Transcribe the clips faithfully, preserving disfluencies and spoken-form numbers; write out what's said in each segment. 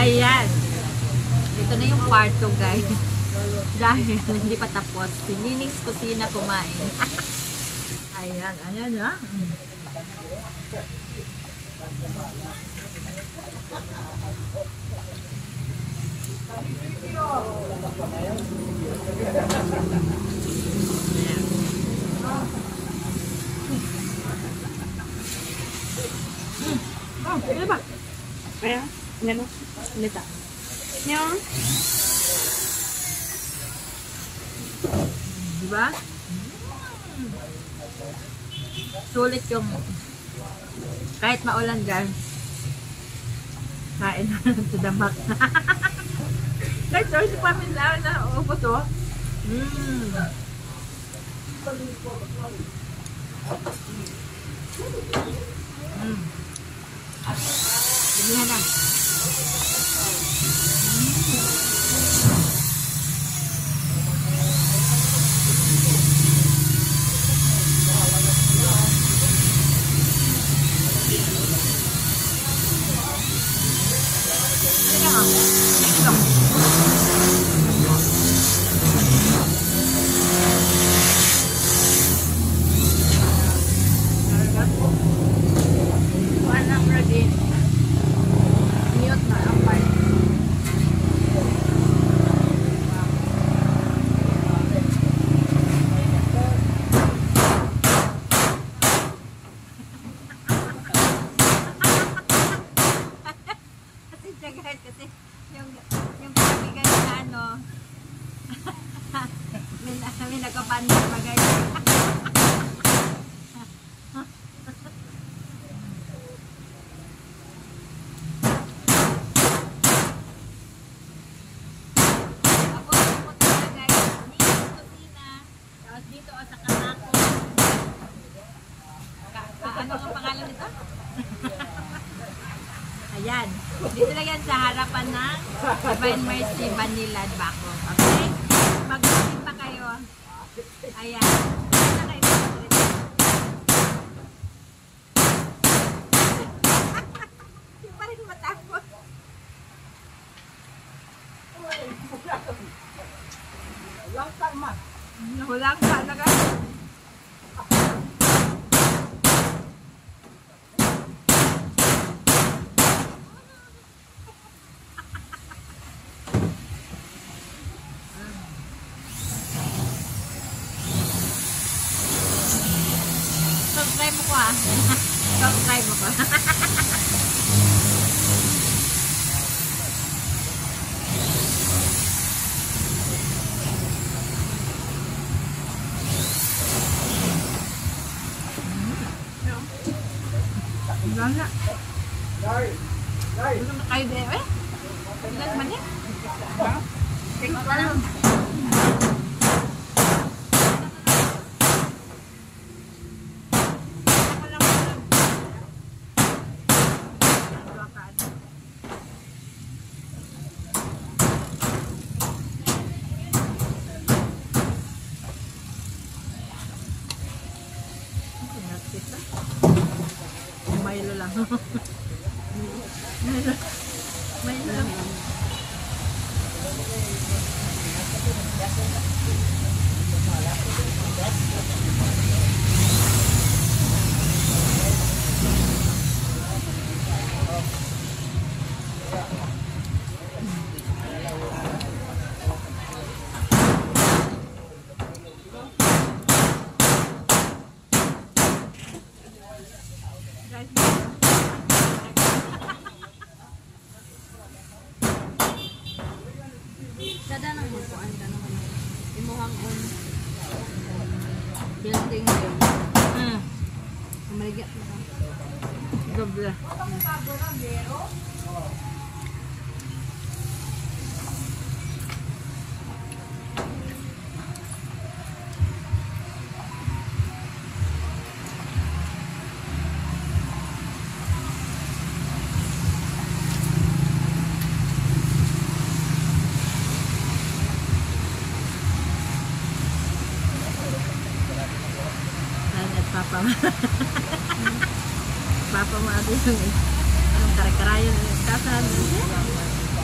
Ayan. Ito na yung kwarto, guys. Dahil hindi pa tapos. Si Nining's kusina kumain. Ayan, ayan ha. Oh, ano ba? Ayan, yan o. Nita. Yan. Diba? Sulit yung kahit maulan dyan. Kain na to the max. Guys, sorry si Pamela na upo to. Mmm. Mmm. Damihan na. Kasi yung yung kaibigan na ano may, may nagkapansin pa guys. Tapos pupunta na guys dito sa kusina, tapos dito o sa kanako. Ano ang pangalan nito? Ayan. Dito lang yan sa harapan ng Divine Mercy Vanilla Baco. Okay? Mag-usin pa kayo. Ayan. Dito kayo. Hindi pa rin matapos. Lang tama. Nahulang ka na ka. Subscribe mo ko ah. Subscribe mo ko. Gana. Gusto mo kayo din eh? Ilan man eh? Tingnan ka lang. Milo lang. Milo. Milo lang. Sada nang magpuan ka naman. Imuhang on. Building yun. Hmm. Kamaligat mo ka. Doble. Papa mo. Papa mo abi yung yung kare-karayan ng kasan.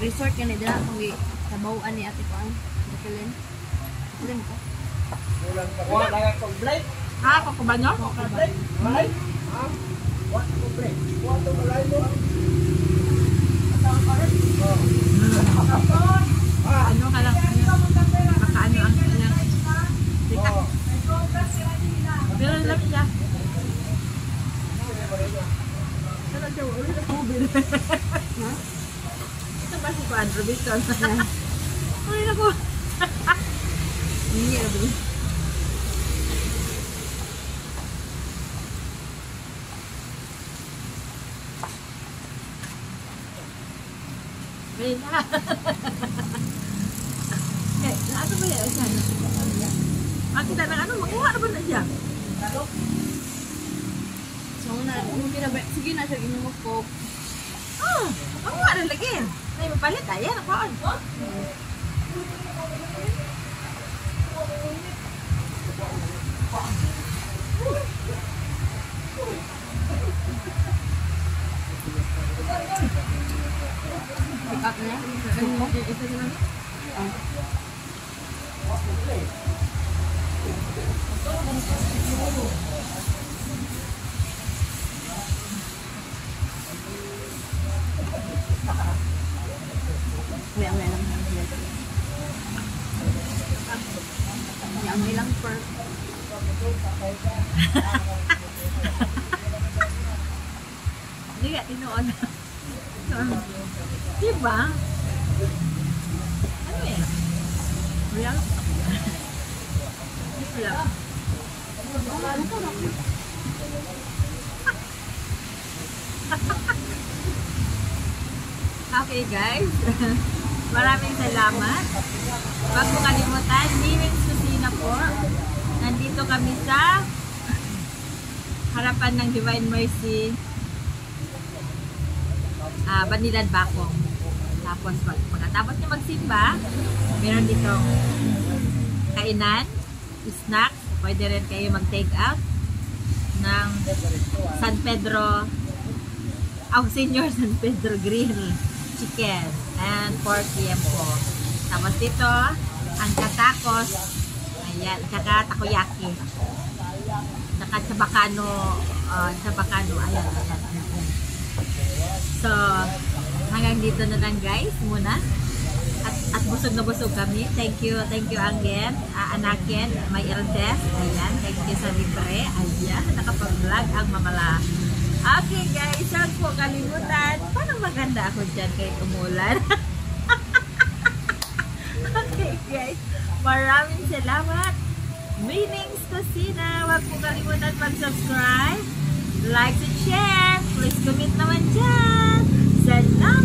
resort ka na dala kung tabawaan ni ate ko ang Jacqueline. Jacqueline ko. Kulang ka. Wala lang akong blade. Ah, ako ba nyo? Blade. Blade. Ha? What ko blade? What to blade mo? Atang pa rin. Ah, Ano ka lang? Makaano ang kanyang tika. oh. Pero lang siya. Pero siya, ulit na kubil. Ha? Ito ba si Juan Robinson? Ay, naku. Hindi na ba? May na. Eh, ano ba yan? Makita na ano, makuha na ba na siya? So, na, kung kinabay, sige na siya ginumok ko. Oh, makuha na lagi. May mapalit, ayan, ako. Pick up na. Ano mo? Ito na lang. Ah. May ang lang. May ang lang per. Hindi ka, tinuon. Diba? Ano eh? Real? Real. Okay guys, maraming salamat. Huwag mo kalimutan, Miming's Kusina po. Nandito kami sa harapan ng Divine Mercy, ah, Banilan Bacong. Tapos pag pagkatapos nyo magsimba, meron dito kainan, snacks, pwede rin kayo mag-take out ng San Pedro, oh, Senior San Pedro Grill Chicken and four p m po. Tapos dito, ang katakos, ayan, tsaka takoyaki. Tsaka chabacano, uh, chabacano, ayan, ayan, ayan. So, hanggang dito na lang guys, muna. At, at busog na busog kami. Thank you, thank you again, uh, anakin, my eldest. Ayan, thank you sa libre. Ayan, nakapag-vlog ang mamala. Okay guys, huwag po kalimutan. Parang maganda ako dyan kahit umulan. Okay guys, maraming salamat. Miming's Kusina. Huwag po kalimutan mag-subscribe, like and share. Please comment naman dyan. Salamat.